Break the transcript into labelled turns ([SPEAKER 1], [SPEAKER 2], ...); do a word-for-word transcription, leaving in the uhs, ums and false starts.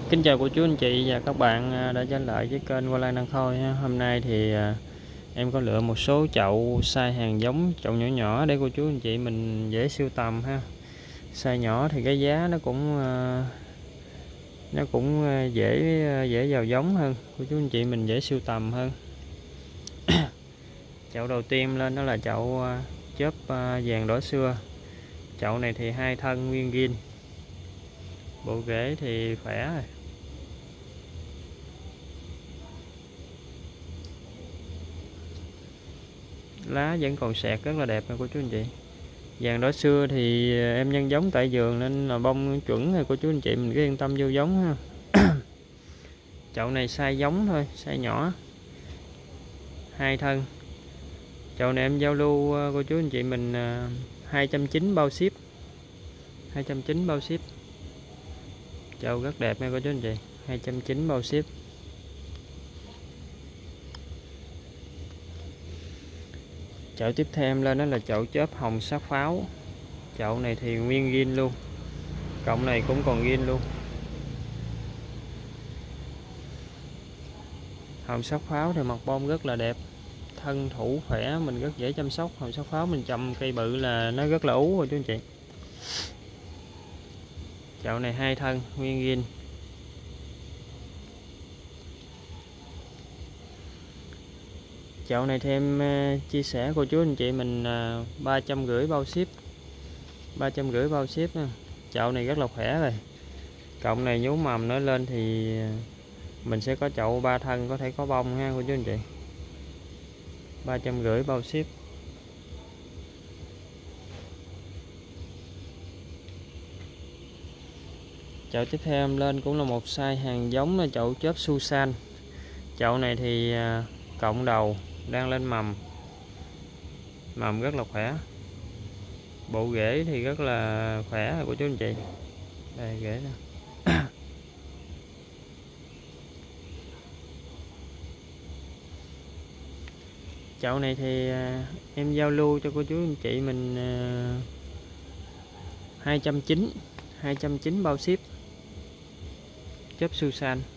[SPEAKER 1] Kính chào cô chú anh chị và các bạn đã trở lại với kênh Hoa Lan Đăng Khôi ha. Hôm nay thì em có lựa một số chậu size hàng giống, chậu nhỏ nhỏ để cô chú anh chị mình dễ sưu tầm ha. Size nhỏ thì cái giá nó cũng nó cũng dễ dễ vào giống hơn, cô chú anh chị mình dễ sưu tầm hơn. Chậu đầu tiên lên đó là chậu chớp vàng đỏ xưa. Chậu này thì hai thân nguyên gin, bộ rễ thì khỏe rồi. Lá vẫn còn sẹt rất là đẹp nha cô chú anh chị. Vàng đỏ xưa thì em nhân giống tại vườn nên là bông chuẩn rồi cô chú anh chị mình cứ yên tâm vô giống ha. Chậu này size giống thôi, size nhỏ, hai thân. Chậu này em giao lưu cô chú anh chị mình hai trăm chín mươi bao ship, hai trăm chín mươi bao ship. Chậu rất đẹp nha cô chú anh chị, hai trăm chín mươi bao ship. Chậu tiếp theo em lên đó là chậu chớp hồng sắc pháo. Chậu này thì nguyên gin luôn, cộng này cũng còn gin luôn. Hồng sắc pháo thì mặt bông rất là đẹp, thân thủ khỏe, mình rất dễ chăm sóc. Hồng sắc pháo mình chăm cây bự là nó rất là ú rồi chú anh chị. Chậu này hai thân nguyên gin. Chậu này thì em chia sẻ cô chú anh chị mình ba trăm rưỡi bao ship, ba trăm rưỡi bao ship nha. Chậu này rất là khỏe rồi, cộng này nhú mầm nữa lên thì mình sẽ có chậu ba thân có thể có bông ha cô chú anh chị. Ba trăm rưỡi bao ship. Chậu tiếp theo em lên cũng là một size hàng giống là chậu chớp Susan. Chậu này thì cộng đầu đang lên mầm, mầm rất là khỏe, bộ rễ thì rất là khỏe của chú anh chị. Đây rễ nè. Chậu này thì em giao lưu cho cô chú anh chị mình hai trăm chín mươi, hai trăm chín mươi bao ship, chớp Susan.